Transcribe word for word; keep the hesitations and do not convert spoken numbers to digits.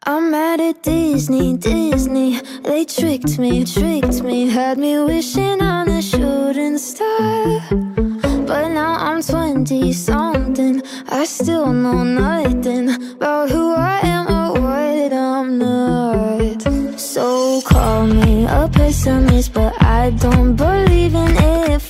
I'm mad at Disney, Disney. They tricked me, tricked me. Had me wishing on a shooting star. But now I'm twenty-something. I still know nothing about who I am or what I'm not. So call me a pessimist, but I don't believe in it